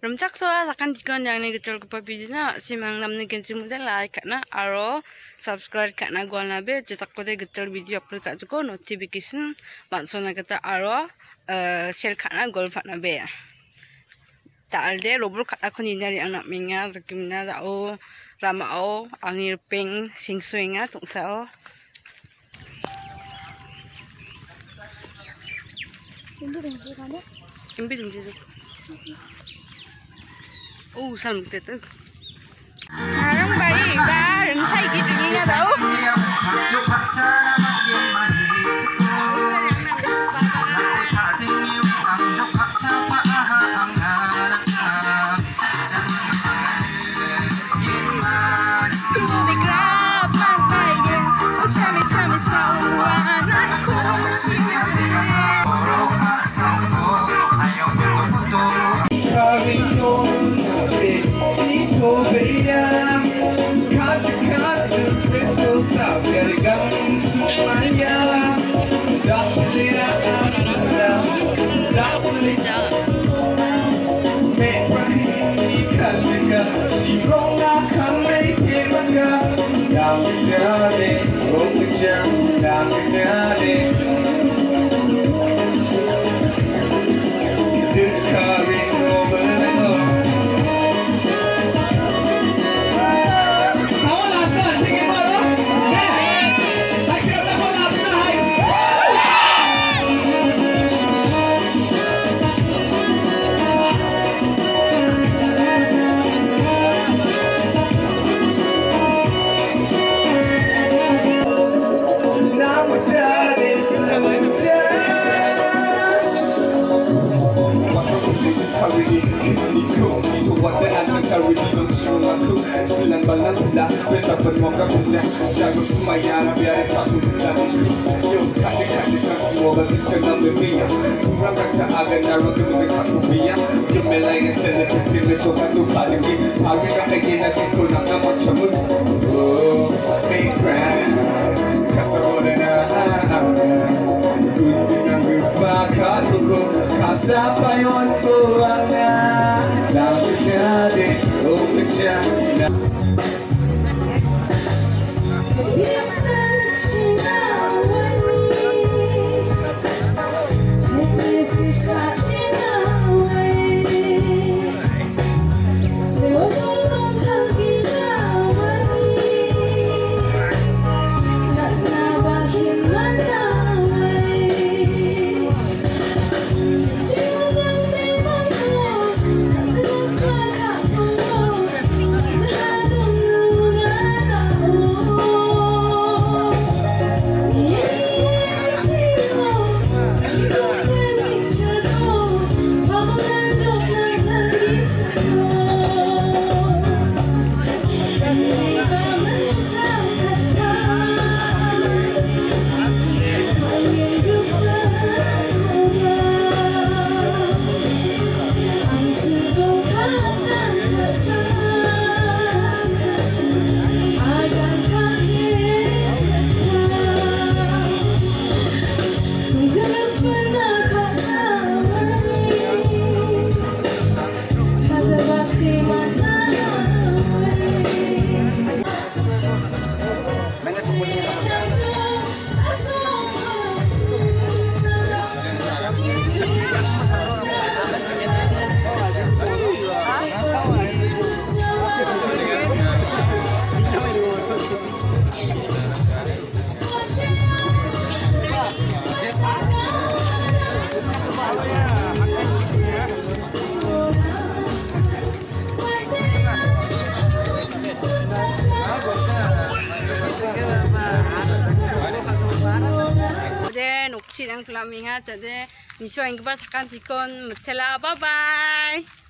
Rumchaksoa akan dikon yang ni kecil kepa video na simang namni kenci muda like karena aro subscribe karena gua nabe cetak kode kecil video upload kat juga notification maksudnya kata aro share karena gol pak nabe ya. Tak ada robot kat aku ni dari anak minga rekimna tau ramau angin ping sing swinga tung sao. Imbi dong sih. Salam gitu. Sekarang balik bareng saya gitu nya tahu. Silang balang pula bersama moga puja jago semayara biar tasuk dalamku yo kade semua bagus kena berbia kurang kata agan darah kena kasih biya yo melai sene kecil besok tu pagi pagi kata kita kau nak macam oh big friend kasarona dengan berpakat tuku kasapayon suana lalu jadi 녹취랑 플라밍하 저들 미쇼 앵그바 사칸 디콘 무텔라 바이바이.